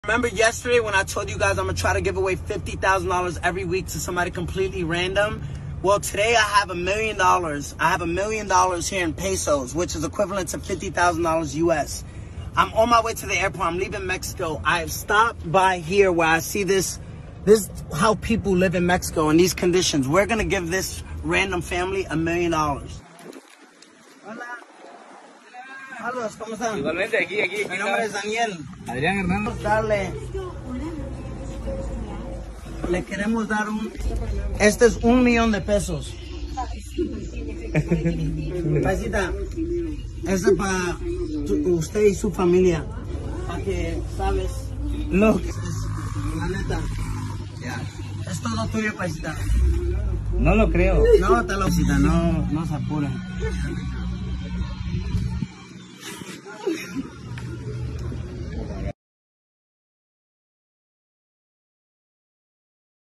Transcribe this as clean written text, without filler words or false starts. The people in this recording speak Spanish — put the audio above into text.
Remember yesterday when I told you guys I'm gonna try to give away $50,000 every week to somebody completely random? Well, today I have $1 million. I have $1 million here in pesos, which is equivalent to $50,000 US. I'm on my way to the airport. I'm leaving Mexico. I have stopped by here where I see this how people live in Mexico in these conditions. We're gonna give this random family $1 million. Hola. Carlos, ¿cómo están? Igualmente, aquí. Mi nombre es Daniel. Adrián Hernández. Le queremos dar este es $1 millón de pesos. Paisita, este es para usted y su familia. Para que sabes lo que es, la neta. Es todo tuyo, paisita. No lo creo. No, te lo paisita, no se apuren.